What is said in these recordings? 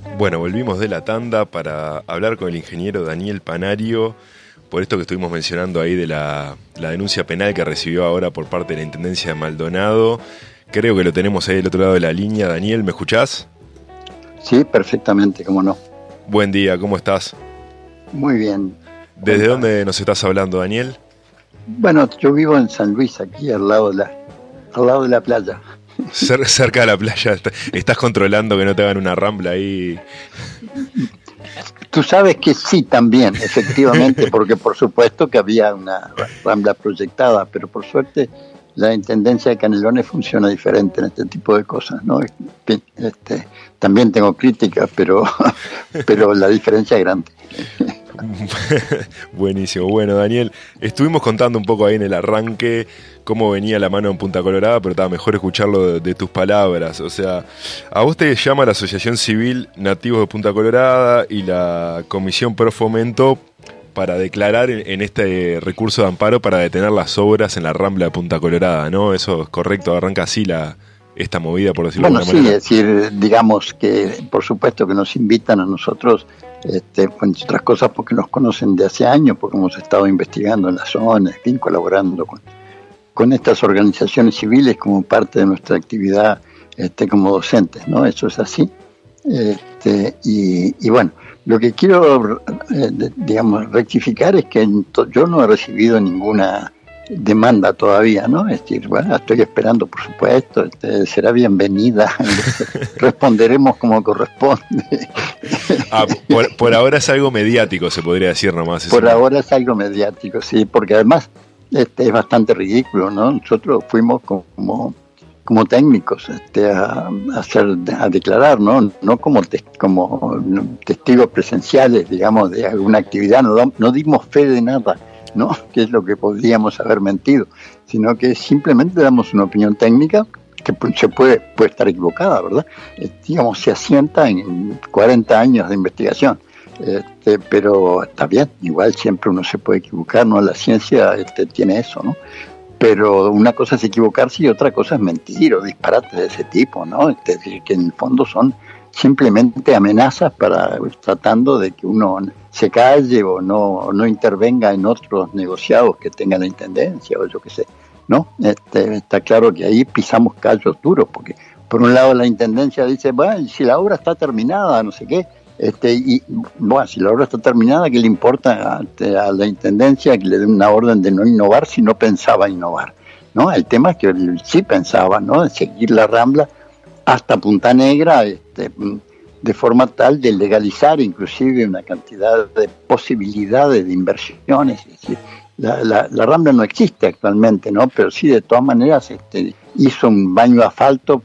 Bueno, volvimos de la tanda para hablar con el ingeniero Daniel Panario por esto que estuvimos mencionando ahí de la denuncia penal que recibió ahora por parte de la Intendencia de Maldonado. Creo que lo tenemos ahí del otro lado de la línea. Daniel, ¿me escuchás? Sí, perfectamente, cómo no. Buen día, ¿cómo estás? Muy bien. ¿Desde dónde nos estás hablando, Daniel? Bueno, yo vivo en San Luis, aquí al lado de la playa. Cerca de la playa. ¿Estás controlando que no te hagan una rambla ahí? Tú sabes que sí, también, efectivamente, porque por supuesto que había una rambla proyectada, pero por suerte la Intendencia de Canelones funciona diferente en este tipo de cosas, ¿no? También tengo críticas, pero la diferencia es grande. Buenísimo. Bueno, Daniel, estuvimos contando un poco ahí en el arranque cómo venía la mano en Punta Colorada, pero estaba mejor escucharlo de tus palabras. O sea, a vos te llama la Asociación Civil Nativos de Punta Colorada y la Comisión Pro Fomento para declarar en este recurso de amparo para detener las obras en la Rambla de Punta Colorada, ¿no? Eso es correcto, arranca así esta movida, por decirlo de alguna manera. Bueno, sí, es decir, digamos que por supuesto que nos invitan a nosotros, entre otras cosas porque nos conocen de hace años, porque hemos estado investigando en la zona, en fin, colaborando con estas organizaciones civiles como parte de nuestra actividad como docentes, ¿no? Eso es así. Y bueno, lo que quiero, digamos, rectificar es que yo no he recibido ninguna demanda todavía, ¿no? Es decir, bueno, estoy esperando, por supuesto, será bienvenida, responderemos como corresponde. Por ahora es algo mediático, se podría decir nomás. Por ahora es algo mediático, sí, porque además es bastante ridículo, ¿no? Nosotros fuimos como técnicos a declarar, no como testigos presenciales, digamos, de alguna actividad, no dimos fe de nada, ¿no? Que es lo que podríamos haber mentido, sino que simplemente damos una opinión técnica que se puede estar equivocada, ¿verdad? Digamos, se asienta en 40 años de investigación. Pero está bien, igual siempre uno se puede equivocar, ¿no? La ciencia tiene eso, ¿no? Pero una cosa es equivocarse y otra cosa es mentir o disparates de ese tipo, ¿no? Es decir, que en el fondo son simplemente amenazas tratando de que uno se calle o no intervenga en otros negociados que tenga la Intendencia o yo qué sé, ¿no? Está claro que ahí pisamos callos duros, porque por un lado la Intendencia dice, bueno, si la obra está terminada, no sé qué, y bueno, si la obra está terminada, ¿qué le importa a la Intendencia que le dé una orden de no innovar si no pensaba innovar, ¿no? El tema es que él sí pensaba, ¿no? De seguir la Rambla hasta Punta Negra, de forma tal de legalizar inclusive una cantidad de posibilidades de inversiones. Es decir, la Rambla no existe actualmente, ¿no? Pero sí, de todas maneras, hizo un baño de asfalto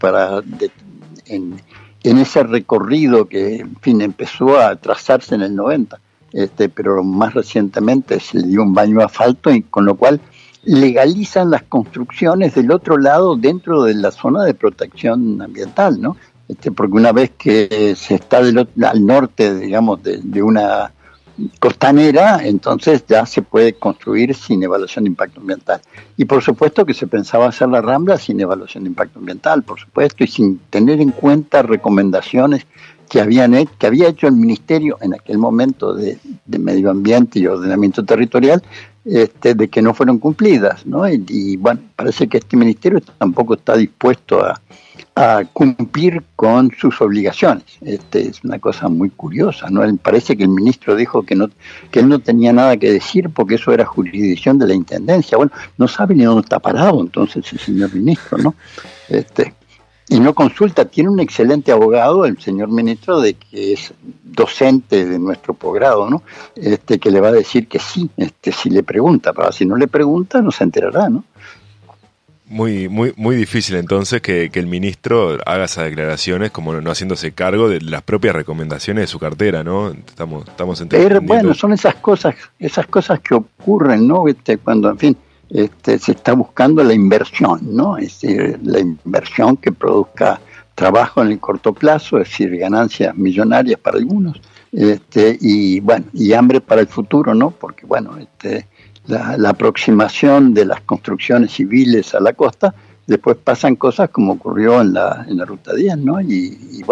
en ese recorrido que, en fin, empezó a trazarse en el 90, pero más recientemente se le dio un baño de asfalto, y con lo cual legalizan las construcciones del otro lado dentro de la zona de protección ambiental, ¿no? Porque una vez que se está al norte, digamos, de una costanera, entonces ya se puede construir sin evaluación de impacto ambiental. Y por supuesto que se pensaba hacer la Rambla sin evaluación de impacto ambiental, por supuesto, y sin tener en cuenta recomendaciones que había hecho el Ministerio en aquel momento de Medio Ambiente y Ordenamiento Territorial, de que no fueron cumplidas, ¿no? Y bueno, parece que este Ministerio tampoco está dispuesto a cumplir con sus obligaciones. Es una cosa muy curiosa, ¿no? Parece que el ministro dijo que él no tenía nada que decir porque eso era jurisdicción de la Intendencia. Bueno, no sabe ni dónde está parado entonces el señor ministro, ¿no? Y no consulta. Tiene un excelente abogado, el señor ministro, de que es docente de nuestro posgrado, ¿no? Que le va a decir que sí, si le pregunta, pero si no le pregunta no se enterará, ¿no? Muy, muy, muy difícil entonces que el ministro haga esas declaraciones como no haciéndose cargo de las propias recomendaciones de su cartera, ¿no? Estamos Pero bueno, son esas cosas que ocurren, ¿no? Cuando, en fin, se está buscando la inversión, ¿no? Es decir, la inversión que produzca trabajo en el corto plazo, es decir, ganancias millonarias para algunos, y bueno, y hambre para el futuro, ¿no? Porque bueno, la aproximación de las construcciones civiles a la costa, después pasan cosas como ocurrió en la Ruta 10, ¿no? Y bueno,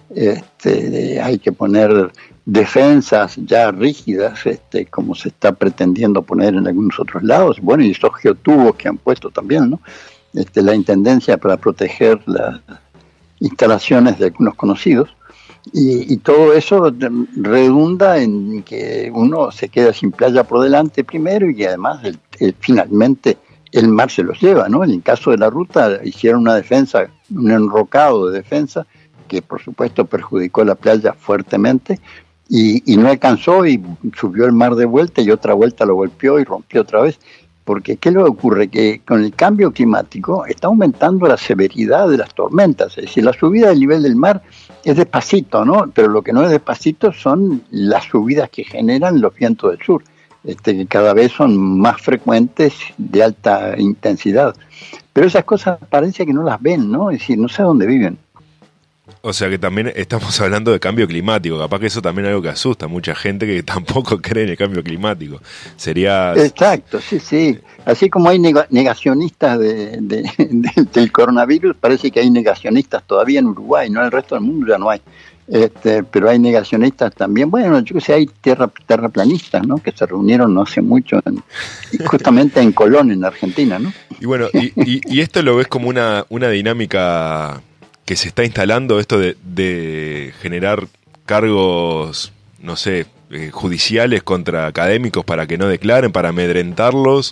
Hay que poner defensas ya rígidas, como se está pretendiendo poner en algunos otros lados. Bueno, y esos geotubos que han puesto también, ¿no? La intendencia para proteger las instalaciones de algunos conocidos. Y todo eso redunda en que uno se queda sin playa por delante primero y además finalmente el mar se los lleva, ¿no? En el caso de la ruta hicieron una defensa, un enrocado de defensa que por supuesto perjudicó la playa fuertemente y no alcanzó y subió el mar de vuelta y otra vuelta lo golpeó y rompió otra vez. Porque ¿qué le ocurre? Que con el cambio climático está aumentando la severidad de las tormentas. Es decir, la subida del nivel del mar es despacito, ¿no? Pero lo que no es despacito son las subidas que generan los vientos del sur, que cada vez son más frecuentes, de alta intensidad. Pero esas cosas parece que no las ven, ¿no? Es decir, no sé dónde viven. O sea que también estamos hablando de cambio climático. Capaz que eso también es algo que asusta a mucha gente que tampoco cree en el cambio climático. Sería... Exacto, sí. Así como hay negacionistas del coronavirus, parece que hay negacionistas todavía en Uruguay, no en el resto del mundo ya no hay. Pero hay negacionistas también. Bueno, yo que sé, hay terraplanistas, ¿no? Que se reunieron no hace mucho, justamente en Colón, en Argentina, ¿no? Y bueno, y esto lo ves como una dinámica que se está instalando, esto de generar cargos, no sé, judiciales contra académicos para que no declaren, para amedrentarlos.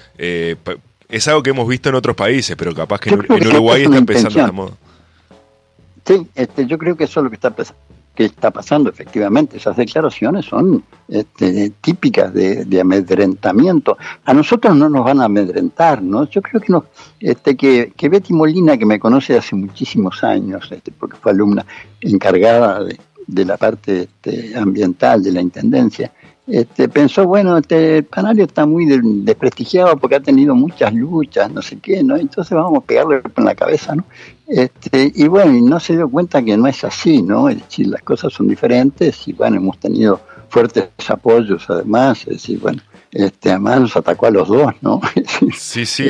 Es algo que hemos visto en otros países, pero capaz que en Uruguay está empezando esta moda. Sí, yo creo que eso es lo que está pasando efectivamente. Esas declaraciones son típicas de amedrentamiento. A nosotros no nos van a amedrentar, ¿no? Yo creo que Betty Molina, que me conoce hace muchísimos años, porque fue alumna encargada de la parte ambiental de la intendencia, pensó, bueno, Panario está muy desprestigiado porque ha tenido muchas luchas, no sé qué, ¿no? Entonces vamos a pegarle en la cabeza, ¿no? Y bueno, y no se dio cuenta que no es así, ¿no? Es decir, las cosas son diferentes y bueno, hemos tenido fuertes apoyos además, es decir, bueno, además nos atacó a los dos, ¿no? Sí.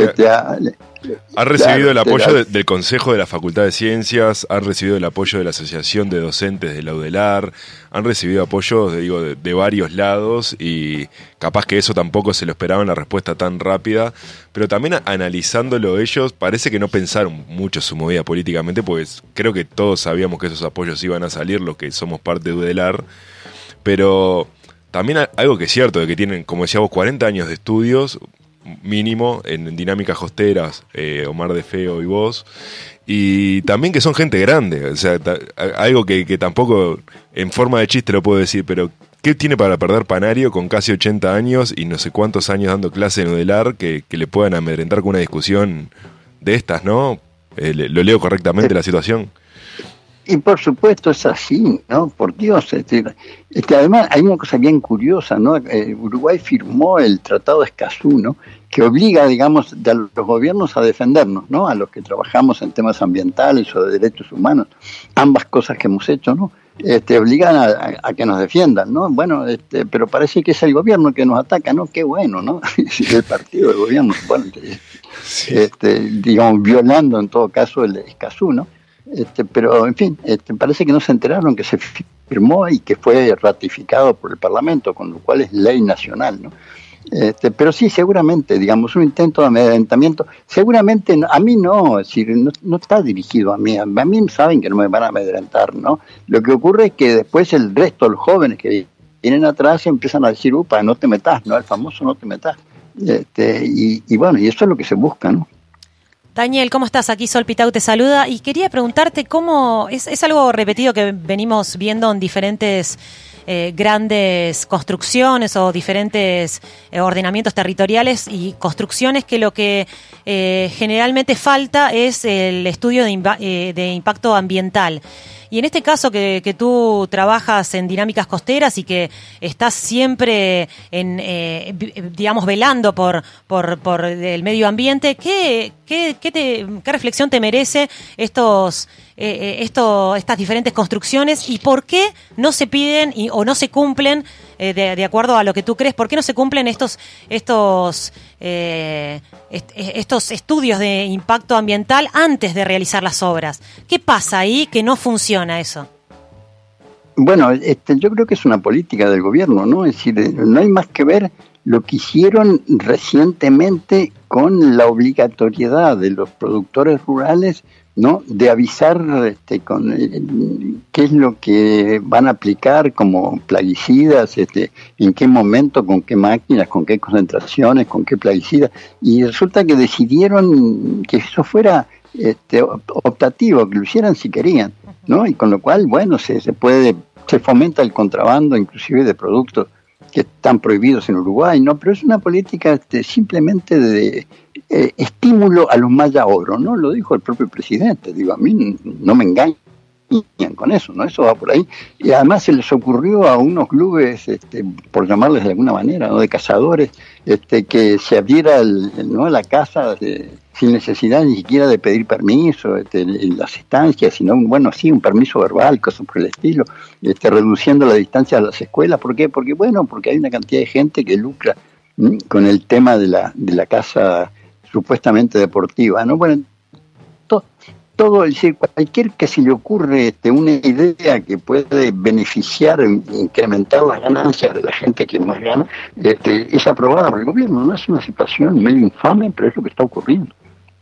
Ha recibido el apoyo del Consejo de la Facultad de Ciencias, ha recibido el apoyo de la Asociación de Docentes de la UDELAR, han recibido apoyo, de varios lados y capaz que eso tampoco se lo esperaban la respuesta tan rápida, pero también analizándolo ellos, parece que no pensaron mucho su movida políticamente, pues creo que todos sabíamos que esos apoyos iban a salir, los que somos parte de UDELAR, pero también algo que es cierto, de que tienen, como decíamos, 40 años de estudios, mínimo, en dinámicas costeras, Omar de Feo y vos, y también que son gente grande, o sea, algo que tampoco en forma de chiste lo puedo decir, pero ¿qué tiene para perder Panario con casi 80 años y no sé cuántos años dando clase en UDELAR que le puedan amedrentar con una discusión de estas, ¿no? ¿Lo leo correctamente la situación? Y por supuesto es así, ¿no? Por Dios. Además hay una cosa bien curiosa, ¿no? Uruguay firmó el Tratado de Escazú, ¿no? Que obliga, digamos, a los gobiernos a defendernos, ¿no? A los que trabajamos en temas ambientales o de derechos humanos, ambas cosas que hemos hecho, ¿no? Obligan a que nos defiendan, ¿no? Bueno, pero parece que es el gobierno que nos ataca, ¿no? Qué bueno, ¿no? El partido del gobierno, bueno, sí. Digamos, violando en todo caso el Escazú, ¿no? Pero, en fin, parece que no se enteraron que se firmó y que fue ratificado por el Parlamento, con lo cual es ley nacional, ¿no? Pero sí, seguramente, digamos, un intento de amedrentamiento, seguramente, a mí no, es decir, no está dirigido a mí saben que no me van a amedrentar, ¿no? Lo que ocurre es que después el resto de los jóvenes que vienen atrás empiezan a decir, upa, no te metas, ¿no? El famoso no te metas. Y bueno, y eso es lo que se busca, ¿no? Daniel, ¿cómo estás? Aquí Sol Pitau te saluda y quería preguntarte cómo, es algo repetido que venimos viendo en diferentes grandes construcciones o diferentes ordenamientos territoriales y construcciones, que lo que generalmente falta es el estudio de impacto ambiental. Y en este caso que tú trabajas en dinámicas costeras y que estás siempre digamos, velando por el medio ambiente, ¿qué reflexión te merece estas diferentes construcciones y por qué no se piden o no se cumplen, de acuerdo a lo que tú crees, por qué no se cumplen estos estudios de impacto ambiental antes de realizar las obras? ¿Qué pasa ahí que no funciona eso? Bueno, yo creo que es una política del gobierno, ¿no? Es decir, no hay más que ver lo que hicieron recientemente con la obligatoriedad de los productores rurales, ¿no? De avisar qué es lo que van a aplicar como plaguicidas, en qué momento, con qué máquinas, con qué concentraciones, con qué plaguicidas. Y resulta que decidieron que eso fuera optativo, que lo hicieran si querían, ¿no? Y con lo cual, bueno, se fomenta el contrabando, inclusive de productos que están prohibidos en Uruguay, ¿no? Pero es una política simplemente de estímulo a los maya oro, ¿no? Lo dijo el propio presidente. Digo, a mí no me engañan con eso, ¿no? Eso va por ahí. Y además se les ocurrió a unos clubes, por llamarles de alguna manera, ¿no? De cazadores, que se abriera la casa sin necesidad ni siquiera de pedir permiso en las estancias, sino, bueno, sí, un permiso verbal, cosas por el estilo, reduciendo la distancia a las escuelas. ¿Por qué? Porque hay una cantidad de gente que lucra con el tema de la casa supuestamente deportiva, ¿no? Bueno, todo, es decir, cualquier que se le ocurre una idea que puede beneficiar, incrementar las ganancias de la gente que más gana, es aprobada por el gobierno. No es una situación medio infame, pero es lo que está ocurriendo.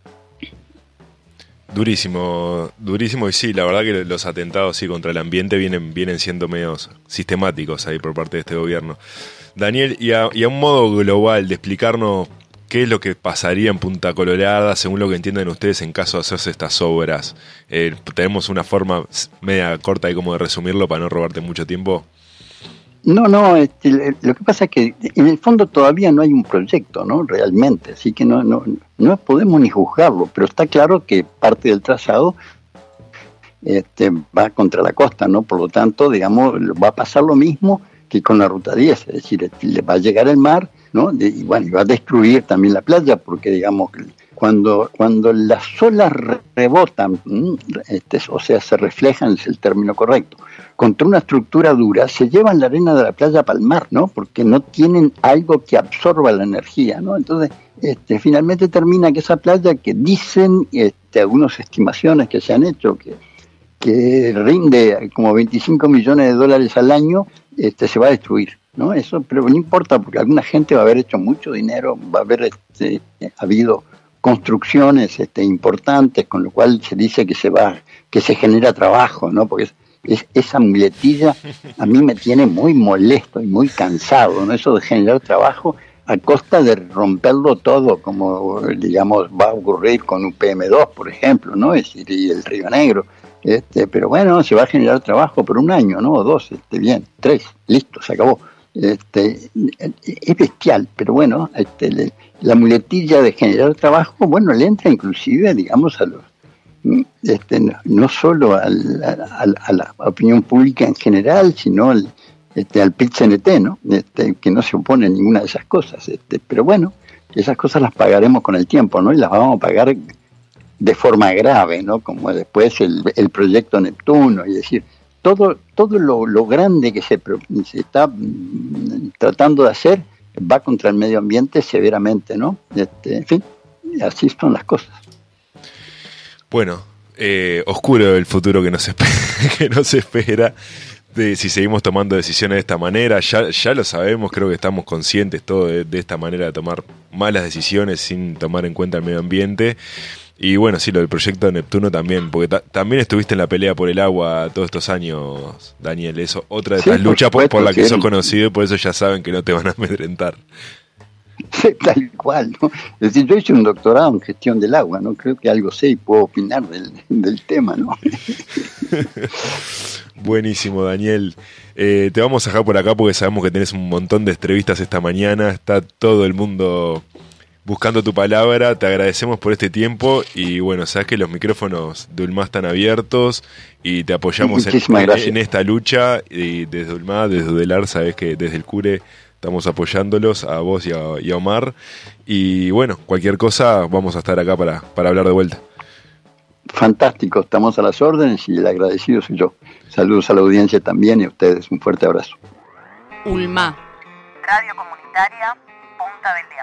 Durísimo, durísimo, y sí, la verdad que los atentados sí contra el ambiente vienen siendo medios sistemáticos ahí por parte de este gobierno. Daniel, y a un modo global de explicarnos qué es lo que pasaría en Punta Colorada, según lo que entienden ustedes en caso de hacerse estas obras. Tenemos una forma media corta de cómo de resumirlo para no robarte mucho tiempo. No, lo que pasa es que en el fondo todavía no hay un proyecto, ¿no? Realmente, así que no podemos ni juzgarlo, pero está claro que parte del trazado va contra la costa, ¿no? Por lo tanto, digamos, va a pasar lo mismo que con la Ruta 10, es decir, le va a llegar el mar, ¿no? Y va a destruir también la playa, porque, digamos, cuando las olas rebotan, o sea, se reflejan, es el término correcto, contra una estructura dura, se llevan la arena de la playa para el mar, ¿no? Porque no tienen algo que absorba la energía, ¿no? Entonces, finalmente termina que esa playa, que dicen algunas estimaciones que se han hecho, que rinde como $25 millones al año, se va a destruir, ¿no? Eso, pero no importa, porque alguna gente va a haber hecho mucho dinero, va a haber habido construcciones importantes, con lo cual se dice que se genera trabajo, ¿no? Porque esa muletilla a mí me tiene muy molesto y muy cansado, ¿no? Eso de generar trabajo a costa de romperlo todo, como, digamos, va a ocurrir con UPM2, por ejemplo, ¿no? Es decir, y el Río Negro. Pero bueno, se va a generar trabajo por un año, ¿no? O 2, bien, 3, listo, se acabó. Es bestial, pero bueno, la muletilla de generar trabajo, bueno, le entra inclusive, digamos, a los no solo a la opinión pública en general, sino al PIT-CNT, ¿no? Que no se opone a ninguna de esas cosas. Pero bueno, esas cosas las pagaremos con el tiempo, ¿no? Y las vamos a pagar de forma grave, ¿no? Como después el proyecto Neptuno, y decir, todo lo grande que se está tratando de hacer va contra el medio ambiente severamente, ¿no? En fin, así son las cosas. Bueno, oscuro el futuro que nos espera si seguimos tomando decisiones de esta manera. Ya lo sabemos, creo que estamos conscientes todos de esta manera de tomar malas decisiones sin tomar en cuenta el medio ambiente. Y bueno, sí, lo del proyecto de Neptuno también, porque también estuviste en la pelea por el agua todos estos años, Daniel. Eso, otra de estas luchas por la que sos conocido, y por eso ya saben que no te van a amedrentar. Sí, tal cual, ¿no? Es decir, yo hice un doctorado en gestión del agua, ¿no? Creo que algo sé y puedo opinar del tema, ¿no? Buenísimo, Daniel. Te vamos a dejar por acá porque sabemos que tenés un montón de entrevistas esta mañana. Está todo el mundo buscando tu palabra. Te agradecemos por este tiempo y bueno, sabes que los micrófonos de ULMA están abiertos y te apoyamos en esta lucha. Y desde ULMA, desde UDELAR, sabes que desde el CURE estamos apoyándolos a vos y a Omar. Y bueno, cualquier cosa vamos a estar acá para hablar de vuelta. Fantástico, estamos a las órdenes y el agradecido soy yo. Saludos a la audiencia también y a ustedes un fuerte abrazo. ULMA, Radio Comunitaria Punta del Diablo.